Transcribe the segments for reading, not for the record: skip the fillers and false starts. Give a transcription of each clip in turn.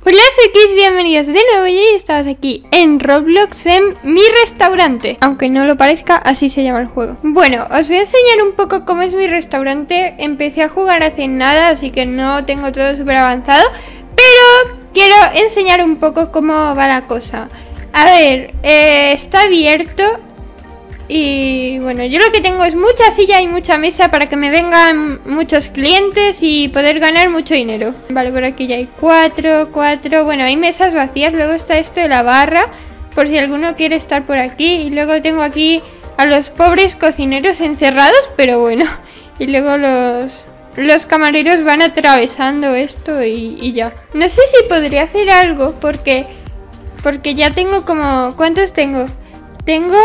Hola Sekis, bienvenidos de nuevo y hoy estamos aquí en Roblox en mi restaurante. Aunque no lo parezca, así se llama el juego. Bueno, os voy a enseñar un poco cómo es mi restaurante. Empecé a jugar hace nada, así que no tengo todo súper avanzado, pero quiero enseñar un poco cómo va la cosa. A ver, está abierto. Y bueno, yo lo que tengo es mucha silla y mucha mesa para que me vengan muchos clientes y poder ganar mucho dinero. Vale, por aquí ya hay cuatro. Bueno, hay mesas vacías. Luego está esto de la barra, por si alguno quiere estar por aquí. Y luego tengo aquí a los pobres cocineros encerrados, pero bueno. Y luego los camareros van atravesando esto y ya. No sé si podría hacer algo porque ya tengo como... ¿Cuántos tengo? Tengo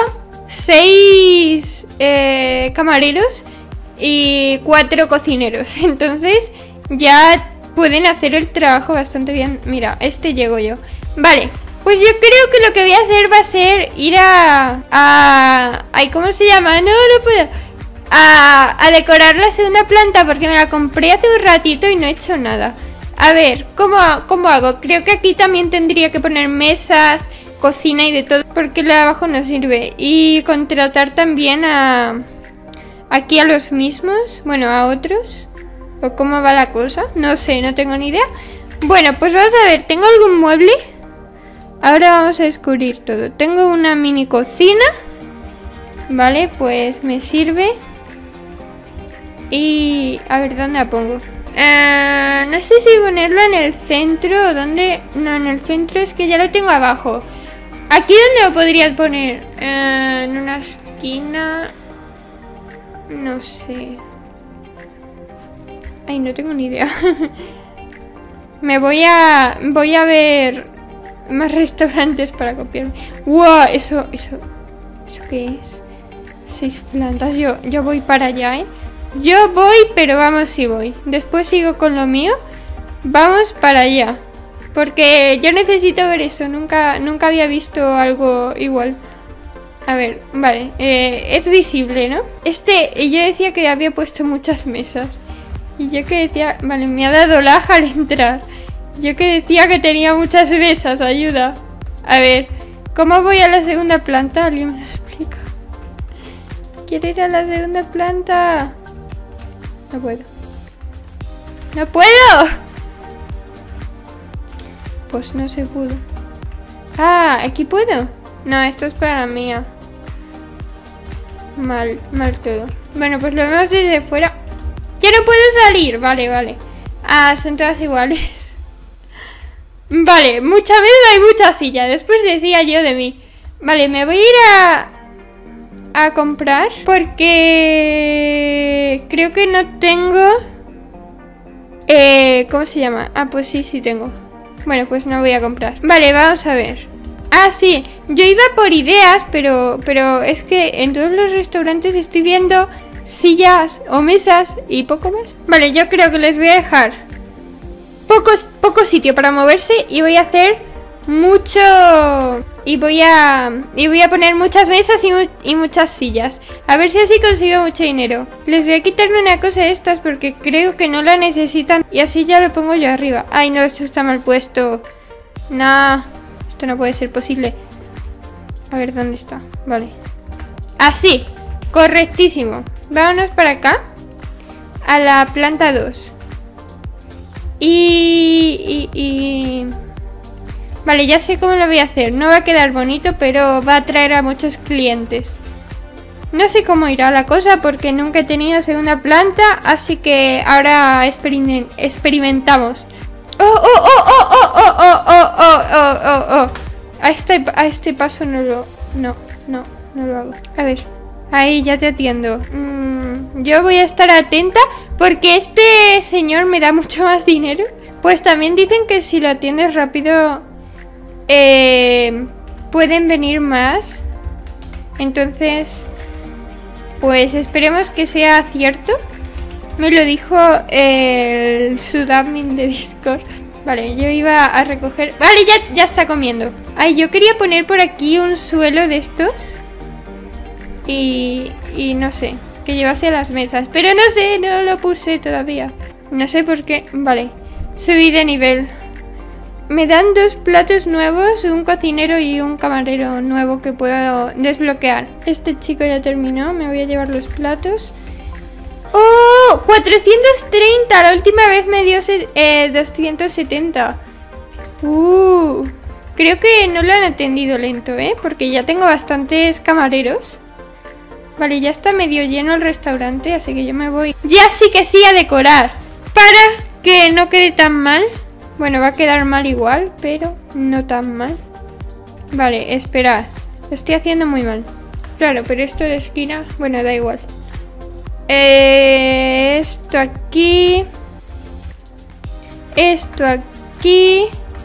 6 camareros y 4 cocineros. Entonces ya pueden hacer el trabajo bastante bien. Mira, llego yo. Vale, pues yo creo que lo que voy a hacer va a ser ir ay, ¿cómo se llama? No puedo. A decorar la segunda planta porque me la compré hace un ratito y no he hecho nada. A ver, ¿cómo hago? Creo que aquí también tendría que poner mesas, cocina y de todo, porque la de abajo no sirve. Y contratar también aquí a los mismos, bueno, a otros. ¿O cómo va la cosa? No sé, no tengo ni idea. Bueno, pues vamos a ver, ¿tengo algún mueble? Ahora vamos a descubrir todo. Tengo una mini cocina. Vale, pues me sirve. Y a ver, ¿dónde la pongo? No sé si ponerlo en el centro o dónde. No, en el centro es que ya lo tengo abajo. ¿Aquí dónde lo podrías poner? En una esquina. No sé. Ay, no tengo ni idea. Voy a ver más restaurantes para copiarme. ¡Wow! ¿Eso qué es? 6 plantas. Yo voy para allá, ¿eh? Yo voy, pero vamos si voy. Después sigo con lo mío. Vamos para allá. Porque yo necesito ver eso. Nunca había visto algo igual. A ver, vale. Es visible, ¿no? Yo decía que había puesto muchas mesas. Y yo que decía... Vale, me ha dado lag al entrar. Yo que decía que tenía muchas mesas. Ayuda. A ver, ¿cómo voy a la segunda planta? ¿Alguien me lo explica? Quiero ir a la segunda planta. No puedo. ¡No puedo! Pues no se pudo. Ah, ¿aquí puedo? No, esto es para la mía. Mal todo. Bueno, pues lo vemos desde fuera. ¡Ya no puedo salir! Vale. Ah, son todas iguales. Vale, mucha mesa y mucha silla. Después decía yo de mí. Vale, me voy a ir a comprar porque creo que no tengo... ¿cómo se llama? Ah, pues sí tengo. Bueno, pues no voy a comprar. Vale, vamos a ver. Ah, sí, yo iba por ideas, pero es que en todos los restaurantes estoy viendo sillas o mesas y poco más. Vale, yo creo que les voy a dejar poco sitio para moverse y voy a hacer mucho... Y voy a poner muchas mesas y muchas sillas. A ver si así consigo mucho dinero. Les voy a quitarme una cosa de estas porque creo que no la necesitan. Y así ya lo pongo yo arriba. Ay, no, esto está mal puesto. Nah, esto no puede ser posible. A ver, ¿dónde está? Vale. Así, correctísimo. Vámonos para acá. A la planta 2. Vale, ya sé cómo lo voy a hacer. No va a quedar bonito, pero va a atraer a muchos clientes. No sé cómo irá la cosa porque nunca he tenido segunda planta, así que ahora experimentamos. A este paso no lo hago. A ver, ahí ya te atiendo. Yo voy a estar atenta porque este señor me da mucho más dinero. Pues también dicen que si lo atiendes rápido... pueden venir más. Entonces, pues esperemos que sea cierto. Me lo dijo el subadmin de Discord. Vale, yo iba a recoger... Vale, ya está comiendo. Ay, yo quería poner por aquí un suelo de estos. Y no sé, que llevase a las mesas. Pero no sé, no lo puse todavía. No sé por qué. Vale, subí de nivel. me dan 2 platos nuevos, un cocinero y un camarero nuevo que puedo desbloquear. Este chico ya terminó, me voy a llevar los platos. ¡Oh! 430, la última vez me dio 270. Creo que no lo han atendido lento, porque ya tengo bastantes camareros. Vale, ya está medio lleno el restaurante, así que yo me voy. Ya sí que sí a decorar, para que no quede tan mal. Bueno, va a quedar mal igual, pero no tan mal. Vale, esperad. Lo estoy haciendo muy mal. Claro, pero esto de esquina, bueno, da igual. Esto aquí. Esto aquí.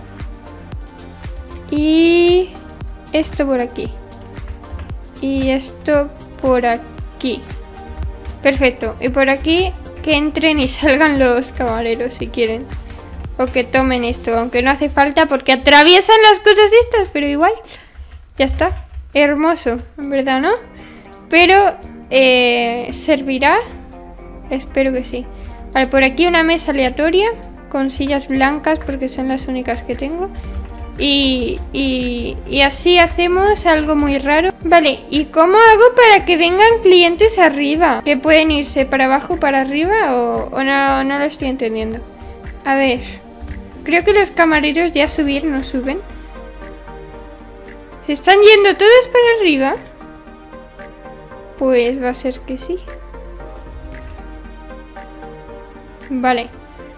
Y esto por aquí. Y esto por aquí. Perfecto. Y por aquí que entren y salgan los camareros si quieren. O que tomen esto, aunque no hace falta porque atraviesan las cosas estas, pero igual. Ya está. Hermoso, en verdad, ¿no? Pero ¿servirá? Espero que sí. Vale, por aquí una mesa aleatoria con sillas blancas porque son las únicas que tengo. Y así hacemos algo muy raro. Vale, ¿y cómo hago para que vengan clientes arriba? ¿Que pueden irse para abajo, para arriba? ¿O no lo estoy entendiendo? A ver, creo que los camareros ya no suben. ¿Se están yendo todos para arriba? Pues va a ser que sí. Vale.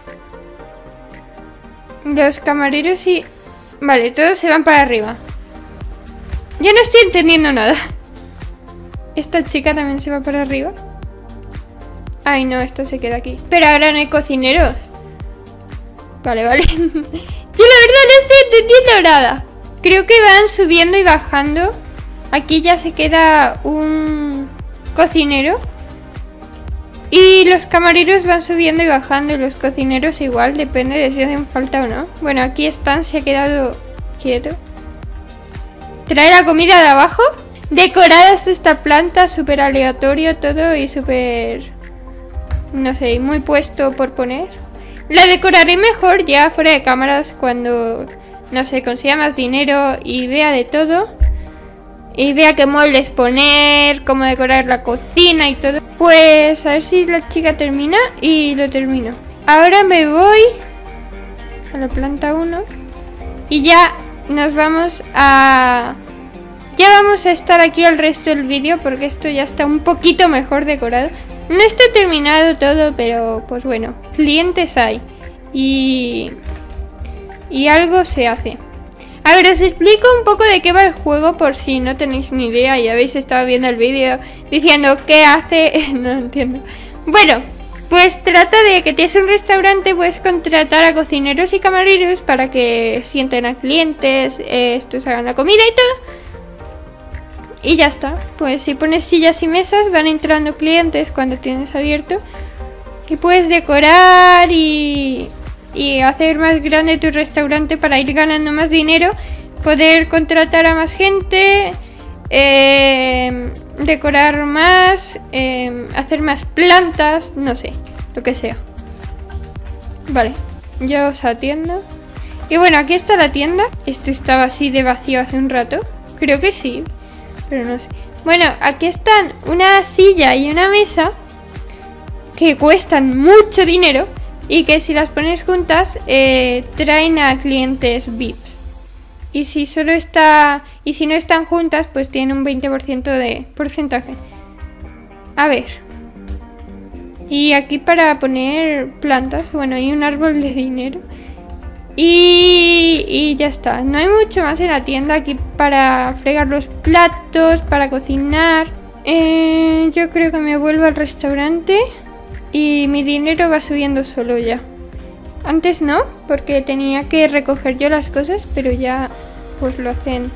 Los camareros sí. Vale, todos se van para arriba. Yo no estoy entendiendo nada. Esta chica también se va para arriba. Ay, no, esta se queda aquí. Pero ahora no hay cocineros. Vale, vale. Yo la verdad no estoy entendiendo nada. Creo que van subiendo y bajando. Aquí ya se queda un cocinero. Y los camareros van subiendo y bajando. Y los cocineros igual, depende de si hacen falta o no. Bueno, aquí están, se ha quedado quieto. Trae la comida de abajo. Decoradas esta planta, súper aleatorio todo y súper... no sé, muy puesto por poner. La decoraré mejor ya fuera de cámaras cuando, no sé, consiga más dinero y vea de todo. Y vea qué muebles poner, cómo decorar la cocina y todo. Pues a ver si la chica termina y lo termino. Ahora me voy a la planta 1 y ya nos vamos a... ya vamos a estar aquí el resto del vídeo porque esto ya está un poquito mejor decorado. No está terminado todo, pero pues bueno, clientes hay y algo se hace. A ver, os explico un poco de qué va el juego por si no tenéis ni idea y habéis estado viendo el vídeo diciendo qué hace. No entiendo. Bueno, pues trata de que tienes un restaurante, puedes contratar a cocineros y camareros para que sienten a clientes, estos hagan la comida y todo. Y ya está. Pues si pones sillas y mesas van entrando clientes cuando tienes abierto. Y puedes decorar y hacer más grande tu restaurante para ir ganando más dinero, poder contratar a más gente, decorar más, hacer más plantas, no sé, lo que sea. Vale, yo os atiendo. Y bueno, aquí está la tienda. Esto estaba así de vacío hace un rato. Creo que sí, pero no sé. Bueno, aquí están una silla y una mesa que cuestan mucho dinero. Y que si las pones juntas traen a clientes VIPs. Y si solo está. Y si no están juntas, pues tienen un 20% de porcentaje. A ver. Y aquí para poner plantas. Bueno, hay un árbol de dinero. Y ya está. No hay mucho más en la tienda. Aquí para fregar los platos, para cocinar. Yo creo que me vuelvo al restaurante. Y mi dinero va subiendo solo ya. Antes no, porque tenía que recoger yo las cosas, pero ya pues lo hacen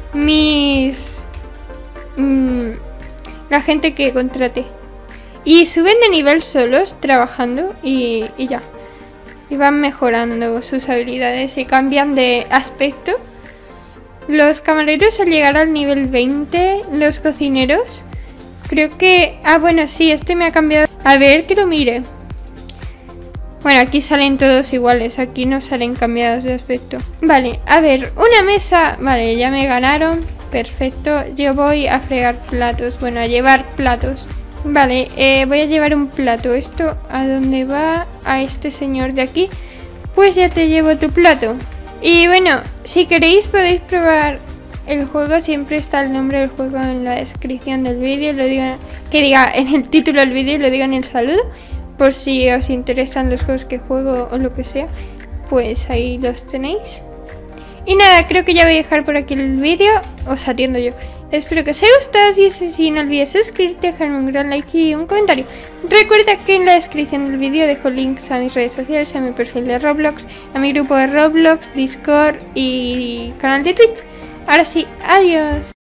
la gente que contraté. Y suben de nivel solos trabajando y ya. Y van mejorando sus habilidades y cambian de aspecto. Los camareros al llegar al nivel 20, los cocineros, creo que... ah, bueno, sí, este me ha cambiado. A ver, que lo mire. Bueno, aquí salen todos iguales, aquí no salen cambiados de aspecto. Vale, a ver, una mesa. Vale, ya me ganaron. Perfecto, yo voy a fregar platos. Bueno, a llevar platos. Vale, voy a llevar un plato. ¿Esto a dónde va? A este señor de aquí. Pues ya te llevo tu plato. Y bueno, si queréis podéis probar el juego. Siempre está el nombre del juego en la descripción del vídeo. Lo digo, que diga en el título del vídeo y lo digo en el saludo. Por si os interesan los juegos que juego o lo que sea, pues ahí los tenéis. Y nada, creo que ya voy a dejar por aquí el vídeo. Os atiendo yo. Espero que os haya gustado. Si es así, no olvides suscribirte, dejarme un gran like y un comentario. Recuerda que en la descripción del vídeo dejo links a mis redes sociales, a mi perfil de Roblox, a mi grupo de Roblox, Discord y canal de Twitch. Ahora sí, adiós.